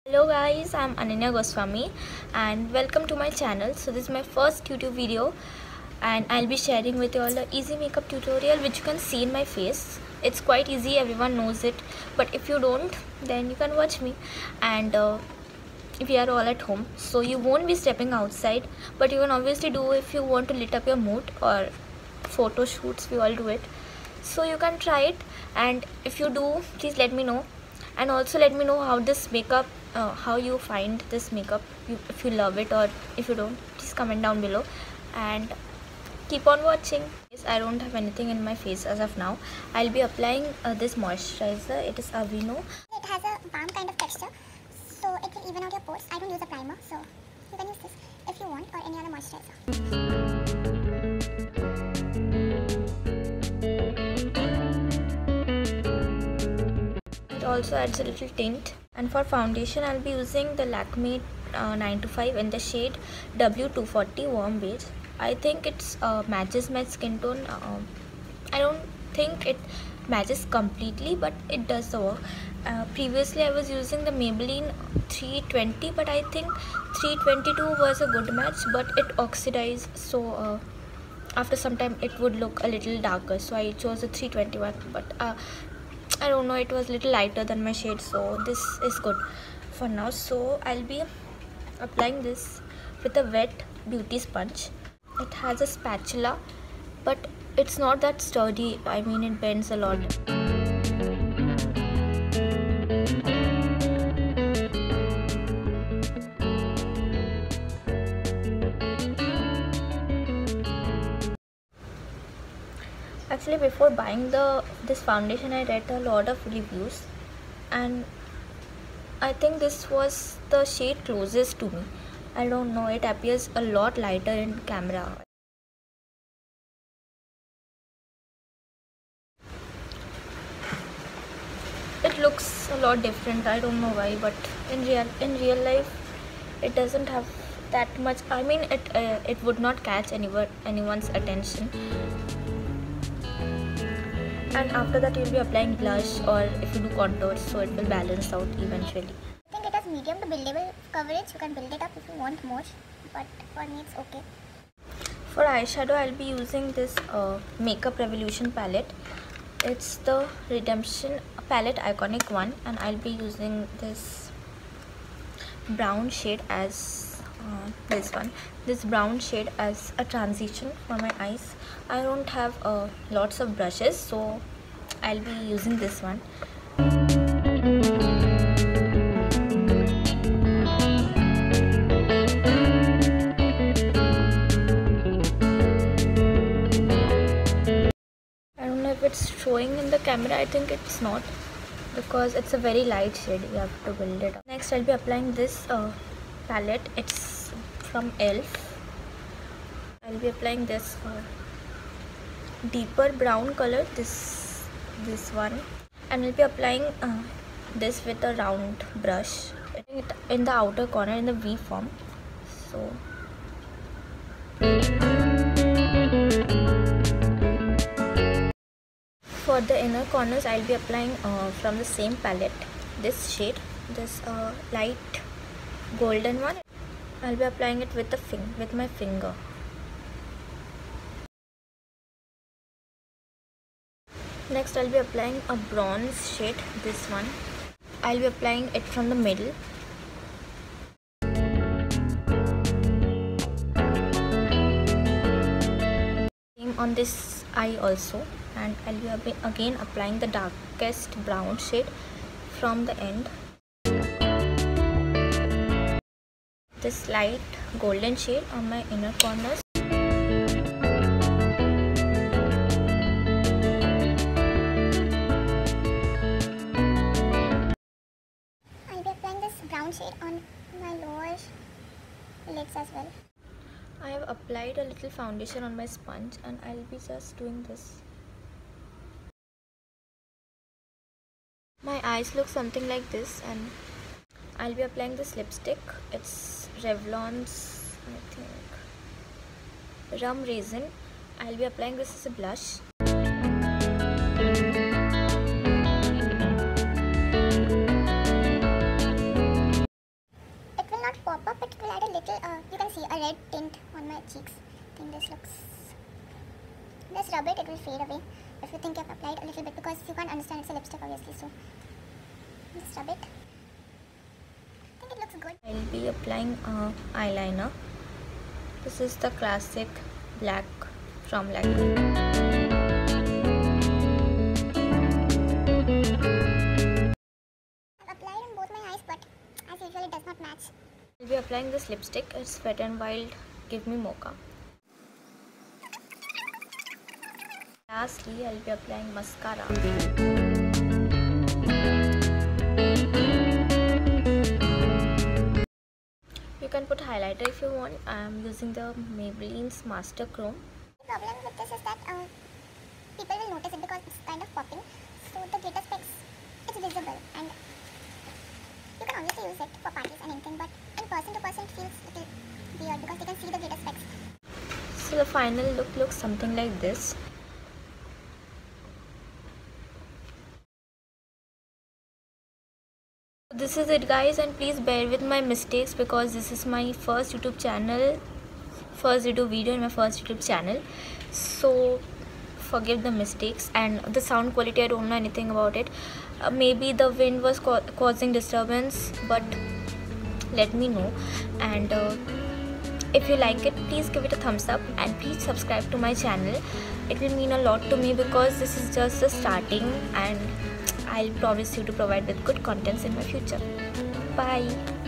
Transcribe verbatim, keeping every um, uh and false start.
Hello guys, I'm Ananya Goswami and welcome to my channel. So this is my first YouTube video and I'll be sharing with you all the easy makeup tutorial which you can see in my face. It's quite easy, everyone knows it, but if you don't, then you can watch me. And uh, we are all at home, so you won't be stepping outside, but you can obviously do if you want to lit up your mood or photo shoots. We all do it, so you can try it, and if you do, please let me know. And also let me know how this makeup uh, how you find this makeup, you, if you love it or if you don't, please comment down below and keep on watching. Yes, I don't have anything in my face as of now. I'll be applying uh, this moisturizer. It is Aveeno. It has a balm kind of texture, so it will even out your pores. I don't use a primer, so you can use this if you want, or any other moisturizer. It also adds a little tint. And for foundation, I'll be using the Lakme uh, nine to five in the shade W two forty Warm Beige. I think it uh, matches my skin tone. Uh, I don't think it matches completely, but it does the work. Uh, previously, I was using the Maybelline three twenty, but I think three twenty-two was a good match, but it oxidized. So uh, after some time, it would look a little darker. So I chose the three twenty-one, but uh, I don't know, it was a little lighter than my shade, so this is good for now. So I'll be applying this with a wet beauty sponge. It has a spatula, but it's not that sturdy. I mean, it bends a lot. Actually, before buying the this foundation, I read a lot of reviews, and I think this was the shade closest to me. I don't know, it appears a lot lighter in camera. It looks a lot different. I don't know why, but in real in real life, it doesn't have that much. I mean, it uh, it would not catch anyone anyone's attention. And after that, you'll be applying blush, or if you do contours, so it will balance out eventually. I think it has medium to buildable coverage. You can build it up if you want more, but for me it's okay. For eyeshadow, I'll be using this uh, Makeup Revolution palette. It's the Redemption palette, iconic one, and I'll be using this brown shade as uh, this one. This brown shade as a transition for my eyes. I don't have uh, lots of brushes, so I'll be using this one. I don't know if it's showing in the camera. I think it's not, because it's a very light shade. You have to build it up. Next, I'll be applying this uh, palette. It's from e l f. I'll be applying this uh, deeper brown color, this this one, and I'll be applying uh, this with a round brush in the outer corner in the V form. So for the inner corners, I'll be applying uh, from the same palette this shade, this uh, light golden one. I'll be applying it with the fing with my finger. Next, I'll be applying a bronze shade, this one. I'll be applying it from the middle. Same on this eye also, and I'll be again applying the darkest brown shade from the end. This light golden shade on my inner corners. Brown shade on my lower lids as well. I have applied a little foundation on my sponge, and I'll be just doing this. My eyes look something like this, and I'll be applying this lipstick. It's Revlon's, I think, Rum Raisin. I'll be applying this as a blush. red tint on my cheeks. I think this looks... Just rub it, it will fade away if you think you have applied a little bit, because you can't understand it's a lipstick obviously, so just rub it. I think it looks good. I'll be applying uh, eyeliner. This is the classic black from Lakme. I've applied on both my eyes, but as usual it does not match. I'll be applying this lipstick. It's Wet n Wild Give Me Mocha. Lastly, I'll be applying mascara. You can put highlighter if you want. I am using the Maybelline's Master Chrome. The problem with this is that um, people will notice it because it's kind of popping. So the glitter specks, it's visible, and you can obviously use it for parties and anything, but in person to person it feels a little weird because you can see the glitter specks. So the final look looks something like this. This is it guys, and please bear with my mistakes because this is my first YouTube channel, first YouTube video in my first YouTube channel, so forgive the mistakes. And the sound quality, I don't know anything about it. Uh, maybe the wind was ca causing disturbance, but let me know. And uh, if you like it, please give it a thumbs up and please subscribe to my channel. It will mean a lot to me because this is just the starting, and I'll promise you to provide with good contents in my future. Bye.